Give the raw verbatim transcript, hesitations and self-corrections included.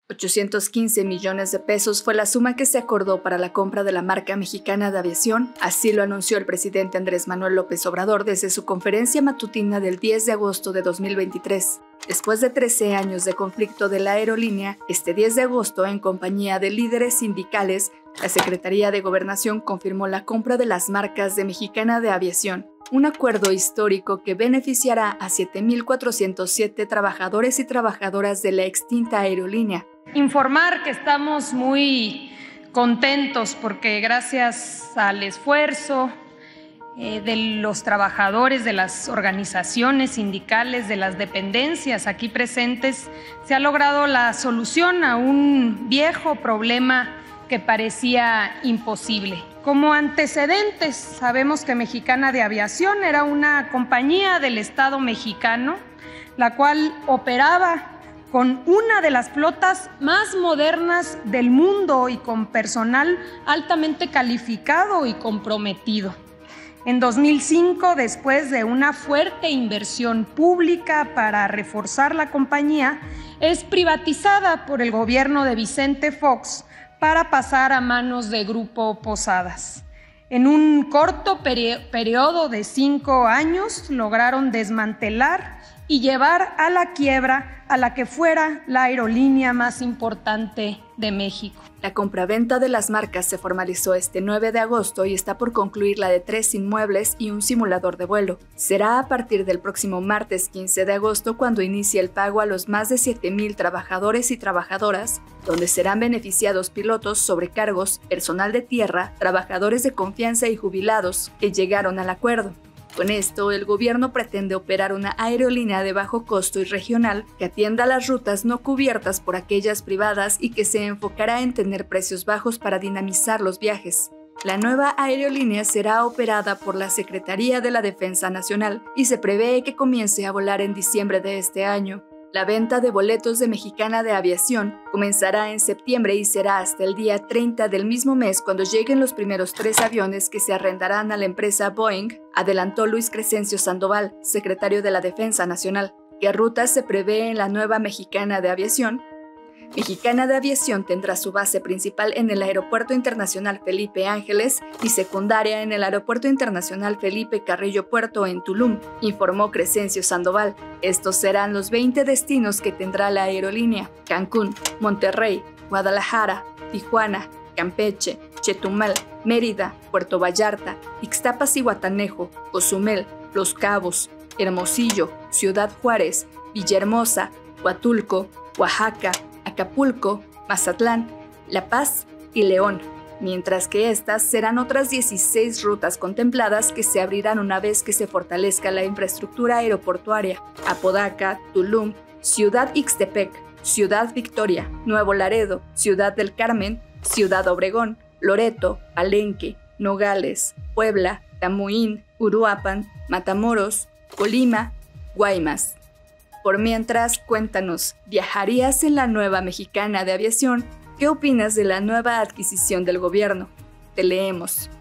ochocientos quince millones de pesos fue la suma que se acordó para la compra de la marca mexicana de aviación, así lo anunció el presidente Andrés Manuel López Obrador desde su conferencia matutina del diez de agosto de dos mil veintitrés. Después de trece años de conflicto de la aerolínea, este diez de agosto, en compañía de líderes sindicales, la Secretaría de Gobernación confirmó la compra de las marcas de Mexicana de Aviación, un acuerdo histórico que beneficiará a siete mil cuatrocientos siete trabajadores y trabajadoras de la extinta aerolínea. Informar que estamos muy contentos porque gracias al esfuerzo eh, de los trabajadores, de las organizaciones sindicales, de las dependencias aquí presentes, se ha logrado la solución a un viejo problema que parecía imposible. Como antecedentes, sabemos que Mexicana de Aviación era una compañía del Estado mexicano, la cual operaba con una de las flotas más modernas del mundo y con personal altamente calificado y comprometido. En dos mil cinco, después de una fuerte inversión pública para reforzar la compañía, es privatizada por el gobierno de Vicente Fox para pasar a manos de Grupo Posadas. En un corto periodo de cinco años lograron desmantelar y llevar a la quiebra a la que fuera la aerolínea más importante de México. La compraventa de las marcas se formalizó este nueve de agosto y está por concluir la de tres inmuebles y un simulador de vuelo. Será a partir del próximo martes quince de agosto cuando inicie el pago a los más de siete mil trabajadores y trabajadoras, donde serán beneficiados pilotos, sobrecargos, personal de tierra, trabajadores de confianza y jubilados que llegaron al acuerdo. Con esto, el gobierno pretende operar una aerolínea de bajo costo y regional que atienda las rutas no cubiertas por aquellas privadas y que se enfocará en tener precios bajos para dinamizar los viajes. La nueva aerolínea será operada por la Secretaría de la Defensa Nacional y se prevé que comience a volar en diciembre de este año. La venta de boletos de Mexicana de Aviación comenzará en septiembre y será hasta el día treinta del mismo mes cuando lleguen los primeros tres aviones que se arrendarán a la empresa Boeing, adelantó Luis Crescencio Sandoval, secretario de la Defensa Nacional. ¿Qué rutas se prevé en la nueva Mexicana de Aviación? Mexicana de Aviación tendrá su base principal en el Aeropuerto Internacional Felipe Ángeles y secundaria en el Aeropuerto Internacional Felipe Carrillo Puerto en Tulum, informó Crescencio Sandoval. Estos serán los veinte destinos que tendrá la aerolínea: Cancún, Monterrey, Guadalajara, Tijuana, Campeche, Chetumal, Mérida, Puerto Vallarta, Ixtapas y Guatanejo, Cozumel, Los Cabos, Hermosillo, Ciudad Juárez, Villahermosa, Huatulco, Oaxaca, Acapulco, Mazatlán, La Paz y León, mientras que estas serán otras dieciséis rutas contempladas que se abrirán una vez que se fortalezca la infraestructura aeroportuaria: Apodaca, Tulum, Ciudad Ixtepec, Ciudad Victoria, Nuevo Laredo, Ciudad del Carmen, Ciudad Obregón, Loreto, Palenque, Nogales, Puebla, Tamuín, Uruapan, Matamoros, Colima, Guaymas. Por mientras, cuéntanos, ¿viajarías en la nueva Mexicana de Aviación? ¿Qué opinas de la nueva adquisición del gobierno? Te leemos.